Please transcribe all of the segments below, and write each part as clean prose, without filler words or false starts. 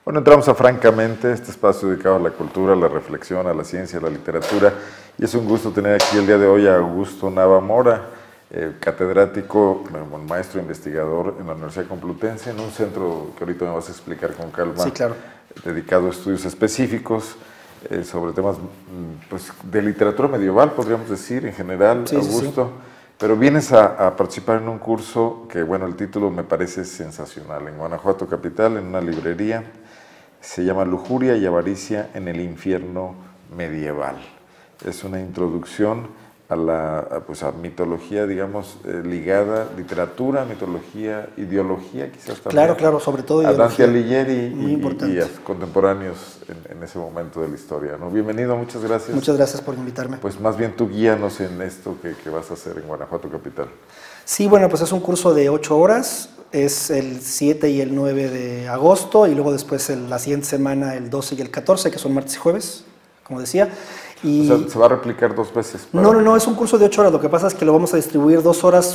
Bueno, entramos a Francamente, este espacio dedicado a la cultura, a la reflexión, a la ciencia, a la literatura. Y es un gusto tener aquí el día de hoy a Augusto Nava Mora, catedrático, maestro investigador en la Universidad Complutense, en un centro que ahorita me vas a explicar con calma, sí, claro, dedicado a estudios específicos sobre temas pues, de literatura medieval, podríamos decir, en general, sí, Augusto. Sí. Pero vienes a participar en un curso que, bueno, el título me parece sensacional, en Guanajuato Capital, en una librería. Se llama Lujuria y Avaricia en el infierno medieval. Es una introducción a la a mitología, digamos, ligada, literatura, mitología, ideología, quizás también. Claro, claro, sobre todo a Dante ideología. Alighieri y a contemporáneos en ese momento de la historia, ¿no? Bienvenido, muchas gracias. Muchas gracias por invitarme. Pues más bien tú guíanos en esto que vas a hacer en Guanajuato Capital. Sí, bueno, pues es un curso de 8 horas, es el 7 y el 9 de agosto, y luego después la siguiente semana el 12 y el 14, que son martes y jueves, como decía. Y o sea, ¿se va a replicar 2 veces? No, es un curso de 8 horas, lo que pasa es que lo vamos a distribuir 2 horas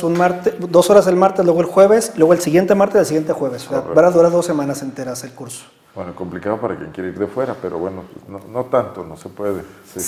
el martes, luego el jueves, luego el siguiente martes y el siguiente jueves. O sea, va a durar 2 semanas enteras el curso. Bueno, complicado para quien quiere ir de fuera, pero bueno, no tanto, no se puede.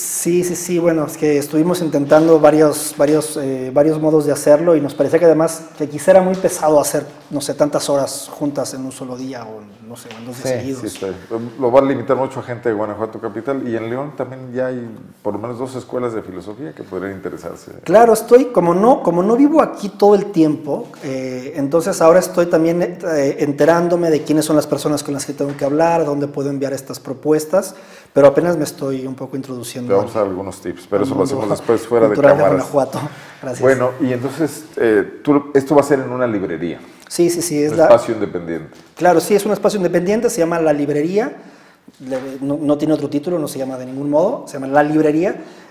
Sí, bueno, es que estuvimos intentando varios modos de hacerlo y nos parecía que además que quizá era muy pesado hacer, no sé, tantas horas juntas en un solo día o, no sé, en 2 días seguidos. Sí, lo va a limitar mucho a gente de Guanajuato Capital, y en León también ya hay por lo menos 2 escuelas de filosofía que podrían interesarse. Claro, como no vivo aquí todo el tiempo, entonces ahora estoy también enterándome de quiénes son las personas con las que tengo que hablar, a dónde puedo enviar estas propuestas, pero apenas me estoy un poco introduciendo. Te vamos a dar algunos tips, pero eso lo hacemos después fuera de cámaras. De Guanajuato. Gracias. Bueno, y entonces esto va a ser en una librería. Sí. Es un espacio independiente. Claro, sí, es un espacio independiente, se llama La Librería, no tiene otro título, no se llama de ningún modo, se llama La Librería,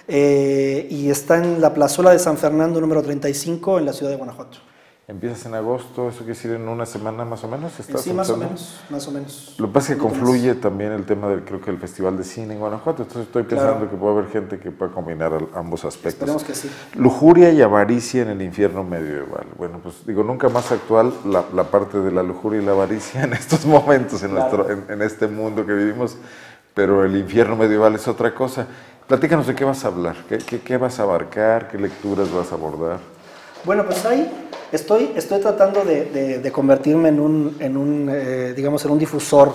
y está en la plazuela de San Fernando número 35 en la ciudad de Guanajuato. Empiezas en agosto, ¿eso quiere decir en una semana más o menos? Sí, más o menos. Lo que pasa es que confluye también el tema creo que el Festival de Cine en Guanajuato, entonces estoy pensando que puede haber gente que pueda combinar ambos aspectos. Esperemos que sí. Lujuria y avaricia en el infierno medieval. Bueno, pues digo, nunca más actual la parte de la lujuria y la avaricia en estos momentos, en este mundo que vivimos, pero el infierno medieval es otra cosa. Platícanos de qué vas a hablar, qué vas a abarcar, qué lecturas vas a abordar. Bueno, pues ahí estoy tratando de convertirme en un difusor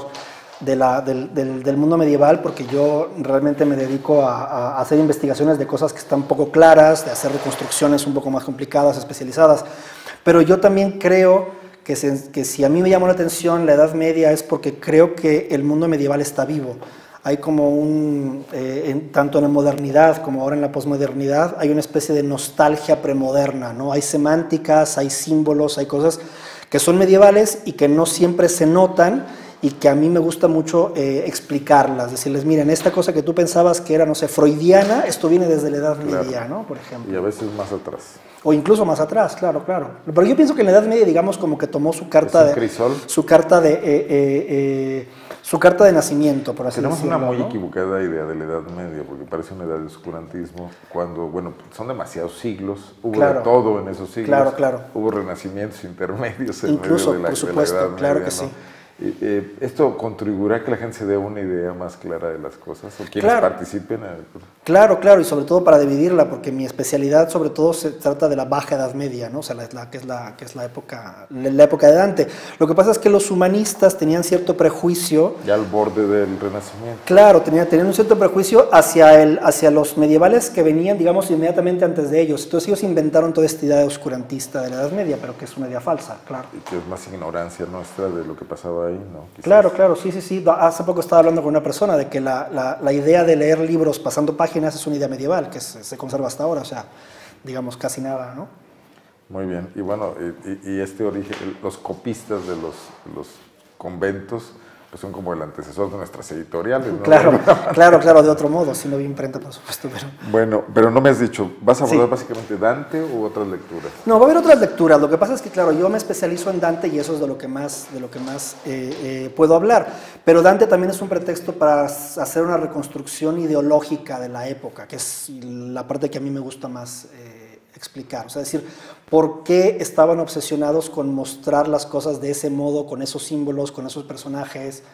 del mundo medieval, porque yo realmente me dedico a hacer investigaciones de cosas que están poco claras, de hacer reconstrucciones un poco más complicadas, especializadas. Pero yo también creo que si a mí me llamó la atención la Edad Media es porque creo que el mundo medieval está vivo. Hay como tanto en la modernidad como ahora en la posmodernidad, hay una especie de nostalgia premoderna, ¿no? Hay semánticas, hay símbolos, hay cosas que son medievales y que no siempre se notan y que a mí me gusta mucho explicarlas, decirles, miren, esta cosa que tú pensabas que era, no sé, freudiana, esto viene desde la Edad Media, ¿no? Por ejemplo. Y a veces más atrás. O incluso más atrás, claro. Pero yo pienso que en la Edad Media, digamos, como que tomó su carta de nacimiento, por así decirlo. Tenemos una muy equivocada idea de la Edad Media, porque parece una edad de oscurantismo, cuando, bueno, son demasiados siglos, hubo de todo en esos siglos. Claro. Hubo renacimientos intermedios en incluso, medio de por supuesto, la Edad claro Media, que ¿no? sí. ¿Esto contribuirá a que la gente se dé una idea más clara de las cosas? ¿O quienes participen? Claro, y sobre todo para dividirla, porque mi especialidad sobre todo se trata de la Baja Edad Media, ¿no? O sea, que es la época de Dante. Lo que pasa es que los humanistas tenían cierto prejuicio. Ya al borde del Renacimiento. Claro, tenían un cierto prejuicio hacia los medievales que venían, digamos, inmediatamente antes de ellos. Entonces ellos inventaron toda esta idea oscurantista de la Edad Media, pero que es una idea falsa, claro. Y que es más ignorancia nuestra de lo que pasaba ahí, ¿no? Quizás. Claro, sí. Hace poco estaba hablando con una persona de que la idea de leer libros pasando páginas es una idea medieval, que se conserva hasta ahora, o sea, digamos, casi nada, ¿no? Muy bien, y bueno, y este origen, los copistas de los conventos, pues son como el antecesor de nuestras editoriales, ¿no? Claro, de otro modo, si no vi imprenta, por supuesto. Bueno, pero no me has dicho, ¿vas a abordar básicamente Dante u otras lecturas? No, va a haber otras lecturas. Lo que pasa es que, claro, yo me especializo en Dante y eso es de lo que más puedo hablar. Pero Dante también es un pretexto para hacer una reconstrucción ideológica de la época, que es la parte que a mí me gusta más explicar. O sea, decir, ¿por qué estaban obsesionados con mostrar las cosas de ese modo, con esos símbolos, con esos personajes,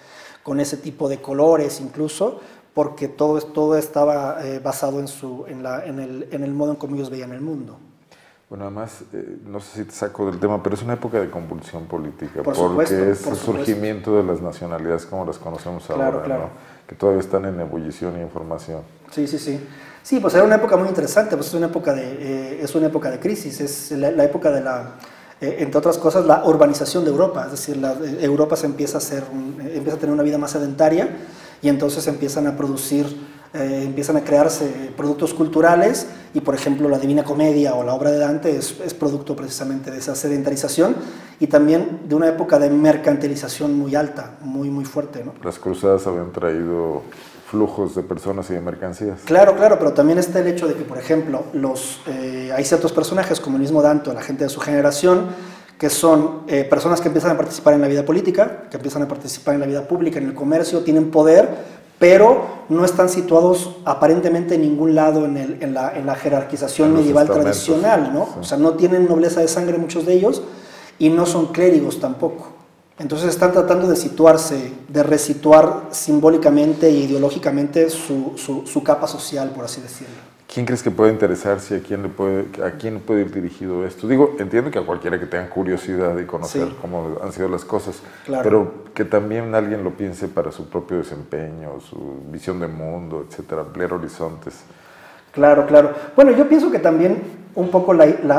con ese tipo de colores incluso, porque todo estaba basado en el modo en cómo ellos veían el mundo. Bueno, además, no sé si te saco del tema, pero es una época de convulsión política, Por supuesto, porque es por el supuesto. surgimiento de las nacionalidades como las conocemos ahora, Claro. ¿no? Que todavía están en ebullición y en formación. Sí. Sí, pues era una época muy interesante, pues es una época de crisis, es la época de entre otras cosas, la urbanización de Europa, es decir, Europa se empieza a tener una vida más sedentaria y entonces empiezan a crearse productos culturales y, por ejemplo, la Divina Comedia o la obra de Dante es producto precisamente de esa sedentarización y también de una época de mercantilización muy alta, muy fuerte, ¿no? Las cruzadas habían traído flujos de personas y de mercancías. Claro, pero también está el hecho de que, por ejemplo, hay ciertos personajes, como el mismo Dante, la gente de su generación, que son personas que empiezan a participar en la vida política, que empiezan a participar en la vida pública, en el comercio, tienen poder, pero no están situados aparentemente en ningún lado en la jerarquización medieval tradicional, ¿no? Sí. O sea, no tienen nobleza de sangre muchos de ellos y no son clérigos tampoco. Entonces están tratando de situarse, de resituar simbólicamente e ideológicamente su capa social, por así decirlo. ¿Quién crees que puede interesarse? ¿A quién puede ir dirigido esto? Digo, entiendo que a cualquiera que tenga curiosidad de conocer cómo han sido las cosas, pero que también alguien lo piense para su propio desempeño, su visión de mundo, etcétera, ampliar horizontes. Claro. Bueno, yo pienso que también un poco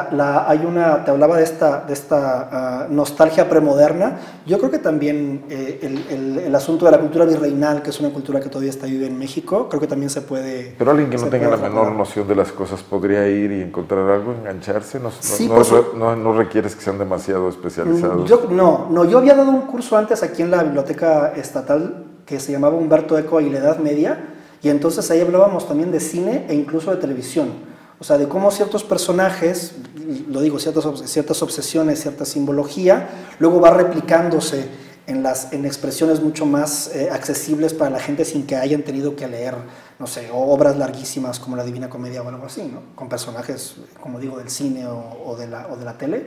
te hablaba de esta nostalgia premoderna. Yo creo que también el asunto de la cultura virreinal, que es una cultura que todavía está viva en México, creo que también se puede... Pero alguien que no tenga la menor noción de las cosas podría ir y encontrar algo, engancharse. No requieres que sean demasiado especializados. Yo había dado un curso antes aquí en la Biblioteca Estatal que se llamaba Humberto Eco y la Edad Media, y entonces ahí hablábamos también de cine e incluso de televisión. O sea, de cómo ciertos personajes, lo digo, ciertas obsesiones, cierta simbología, luego va replicándose en expresiones mucho más accesibles para la gente sin que hayan tenido que leer, no sé, obras larguísimas como la Divina Comedia o algo así, ¿no? Con personajes, como digo, del cine o de la tele,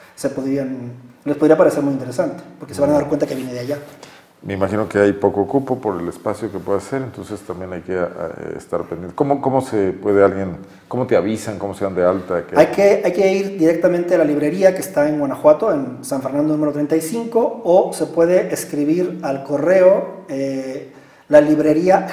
les podría parecer muy interesante, porque se van a dar cuenta que viene de allá. Me imagino que hay poco cupo por el espacio que puede hacer, entonces también hay que estar pendiente. ¿Cómo se puede cómo te avisan, cómo se dan de alta? Hay que ir directamente a la librería que está en Guanajuato, en San Fernando número 35, o se puede escribir al correo la librería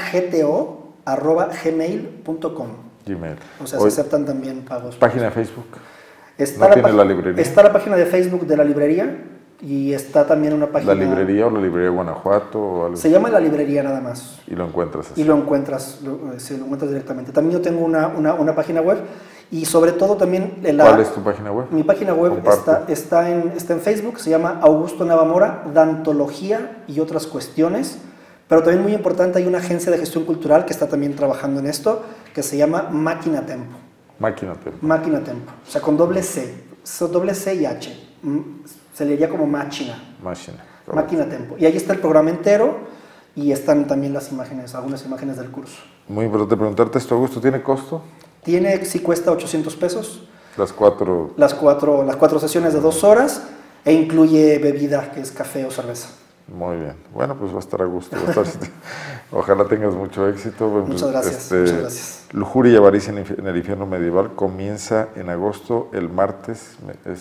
gto@gmail.com. Gmail. O sea, se aceptan también pagos. ¿Página de Facebook? ¿La librería? Está la página de Facebook de la librería. Y está también una página... ¿La librería o la librería de Guanajuato? O algo? Se llama La Librería nada más. ¿Y lo encuentras así? Y lo encuentras directamente. También yo tengo una página web y sobre todo también... ¿Cuál es tu página web? Mi página web está en Facebook, se llama Augusto Navamora, Dantología y otras cuestiones. Pero también muy importante, hay una agencia de gestión cultural que está también trabajando en esto, que se llama Máquina Tempo. Máquina Tempo. Máquina Tempo. O sea, con doble C y H. Se leería como máquina. Máquina Tempo. Y ahí está el programa entero y están también algunas imágenes del curso. Muy importante preguntarte esto, Augusto, ¿tiene costo? Sí cuesta 800 pesos. Las cuatro sesiones de 2 horas e incluye bebida, que es café o cerveza. Muy bien. Bueno, pues va a estar a gusto. Ojalá tengas mucho éxito. Muchas gracias. Lujuria y avaricia en el infierno medieval comienza en agosto, el martes.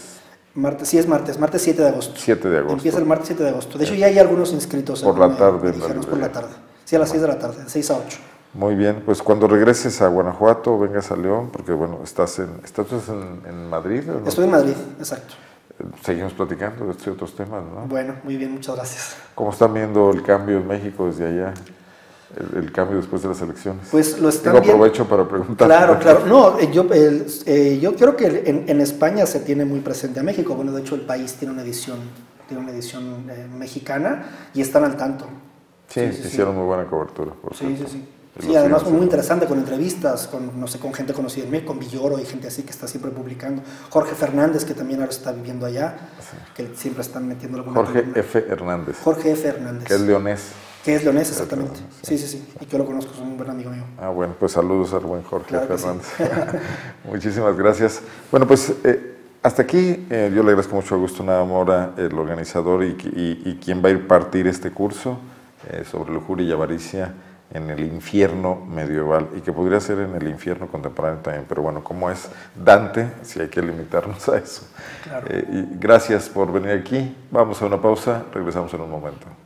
Es martes 7 de agosto. 7 de agosto. Empieza el martes 7 de agosto. De hecho, ya hay algunos inscritos. Por la tarde. Por la tarde. Sí, a las 6 de la tarde, de 6 a 8. Muy bien, pues cuando regreses a Guanajuato, vengas a León, porque bueno, ¿estás en Madrid? ¿No? Estoy en Madrid, exacto. Seguimos platicando de estos otros temas, ¿no? Bueno, muy bien, muchas gracias. ¿Cómo están viendo el cambio en México desde allá? El cambio después de las elecciones. Pues lo están viendo. Aprovecho para preguntar. Claro. No, yo creo que en España se tiene muy presente a México. Bueno, de hecho el país tiene una edición mexicana y están al tanto. Sí, hicieron muy buena cobertura. Sí, además muy interesante, con entrevistas, con gente conocida en México, con Villoro y gente así que está siempre publicando. Jorge Fernández, que también ahora está viviendo allá, que siempre están metiendo alguna Jorge F. Hernández. Que es leonés. Que es leonés, exactamente. Sí. Y yo lo conozco, es un buen amigo mío. Bueno, pues saludos al buen Jorge claro Fernández. Sí. Muchísimas gracias. Bueno, pues hasta aquí yo le agradezco mucho a Augusto Navamora, el organizador y quien va a ir a partir este curso. sobre lujuria y avaricia en el infierno medieval, y que podría ser en el infierno contemporáneo también, pero bueno, como es Dante, sí hay que limitarnos a eso. Claro. Y gracias por venir aquí, vamos a una pausa, regresamos en un momento.